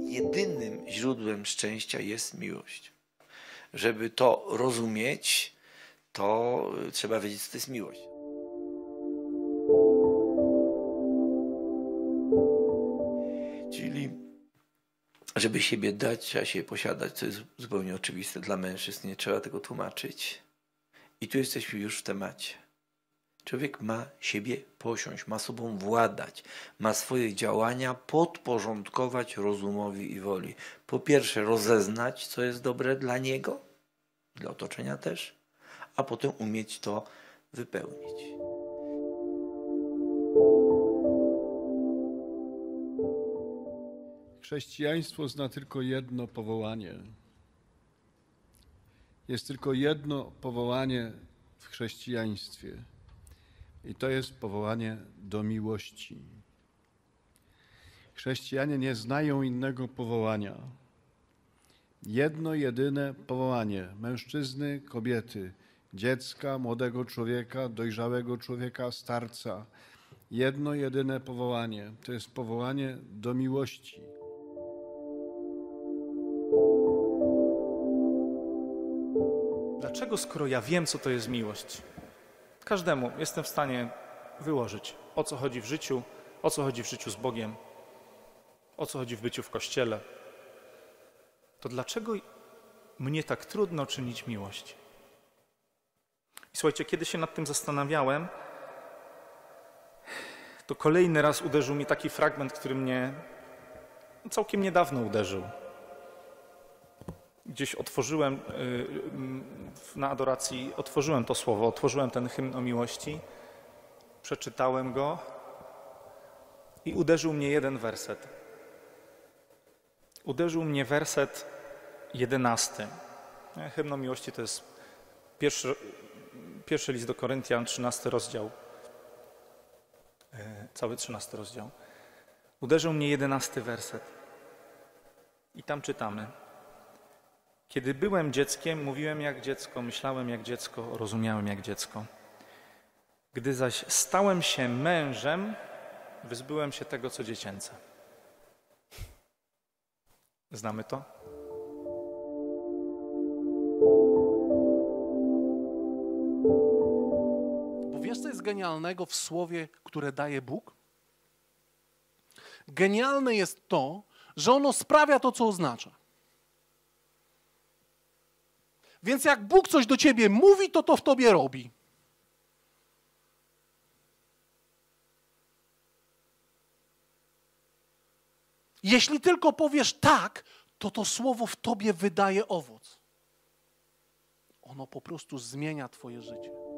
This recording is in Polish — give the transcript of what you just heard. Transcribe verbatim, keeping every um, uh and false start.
jedynym źródłem szczęścia jest miłość. Żeby to rozumieć, to trzeba wiedzieć, co to jest miłość. Czyli żeby siebie dać, trzeba się posiadać, co jest zupełnie oczywiste dla mężczyzn, nie trzeba tego tłumaczyć. I tu jesteśmy już w temacie. Człowiek ma siebie posiąść, ma sobą władać, ma swoje działania podporządkować rozumowi i woli. Po pierwsze rozeznać, co jest dobre dla niego, dla otoczenia też, a potem umieć to wypełnić. Chrześcijaństwo zna tylko jedno powołanie. Jest tylko jedno powołanie w chrześcijaństwie. I to jest powołanie do miłości. Chrześcijanie nie znają innego powołania. Jedno, jedyne powołanie mężczyzny, kobiety, dziecka, młodego człowieka, dojrzałego człowieka, starca. Jedno, jedyne powołanie. To jest powołanie do miłości. Dlaczego, skoro ja wiem, co to jest miłość, każdemu jestem w stanie wyłożyć, o co chodzi w życiu, o co chodzi w życiu z Bogiem, o co chodzi w byciu w Kościele, to dlaczego mnie tak trudno czynić miłość? I słuchajcie, kiedy się nad tym zastanawiałem, to kolejny raz uderzył mi taki fragment, który mnie całkiem niedawno uderzył. Gdzieś otworzyłem na adoracji, otworzyłem to słowo, otworzyłem ten hymn o miłości, przeczytałem go i uderzył mnie jeden werset. Uderzył mnie werset jedenasty. Hymn o miłości to jest pierwszy, pierwszy list do Koryntian, trzynasty rozdział. Cały trzynasty rozdział. Uderzył mnie jedenasty werset. I tam czytamy. Kiedy byłem dzieckiem, mówiłem jak dziecko, myślałem jak dziecko, rozumiałem jak dziecko. Gdy zaś stałem się mężem, wyzbyłem się tego, co dziecięce. Znamy to? Bo wiesz, co jest genialnego w słowie, które daje Bóg? Genialne jest to, że ono sprawia to, co oznacza. Więc jak Bóg coś do ciebie mówi, to to w tobie robi. Jeśli tylko powiesz tak, to to słowo w tobie wydaje owoc. Ono po prostu zmienia twoje życie.